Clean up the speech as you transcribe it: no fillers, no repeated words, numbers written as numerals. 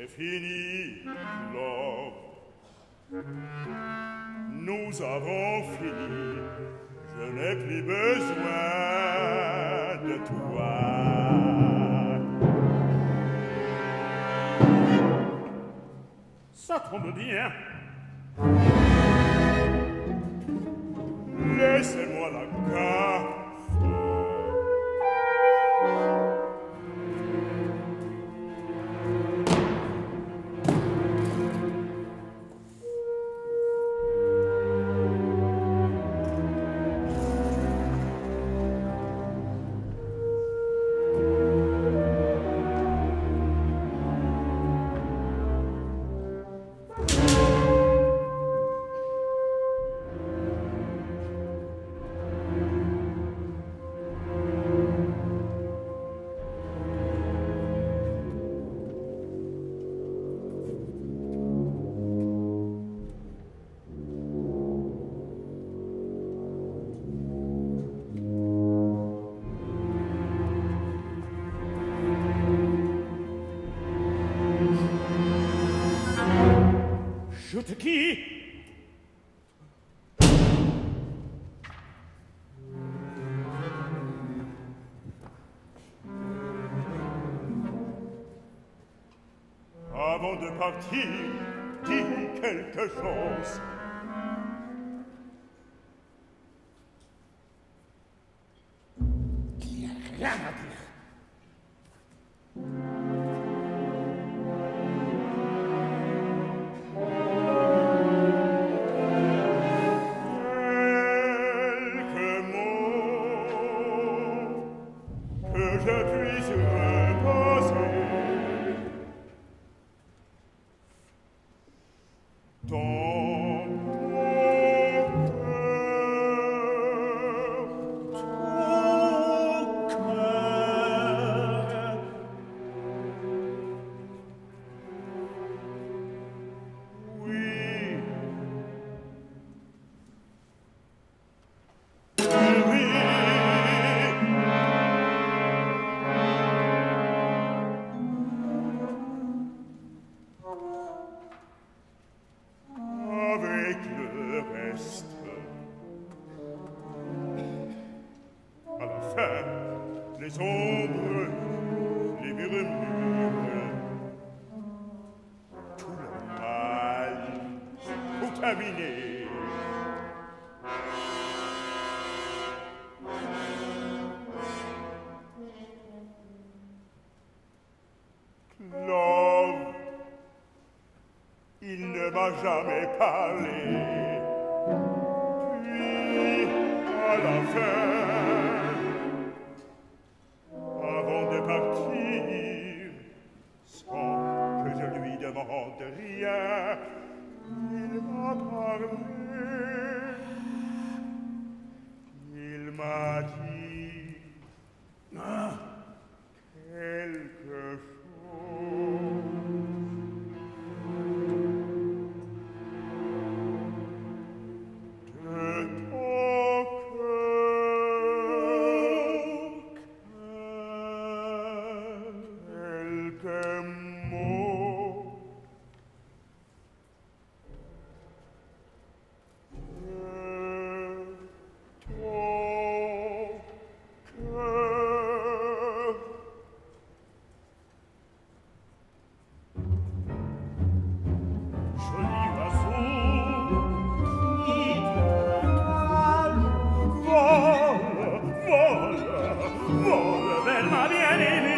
C'est fini, Claude. Nous avons fini. Je n'ai plus besoin de toi. Ça tombe bien. Laissez-moi la gaffe. Je te quitte. Avant de partir, dis quelque chose. Il n'y a rien à dire. Je puisse reposer dans ton cœur. Oui. Oui. Avec le reste, à la fin, les ombres, les murmures, tout le mal contaminé. Claude, il ne m'a jamais parlé. Puis, à la fin, avant de partir, sans que je lui demande rien, il m'a parlé. Il m'a dit quelque chose. Vola, vola, bel ma vieni